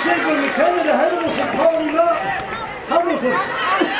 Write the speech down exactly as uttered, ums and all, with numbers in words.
Siegmund, wir kennen, der Henry ist ein Pauli Martin. Hamilton.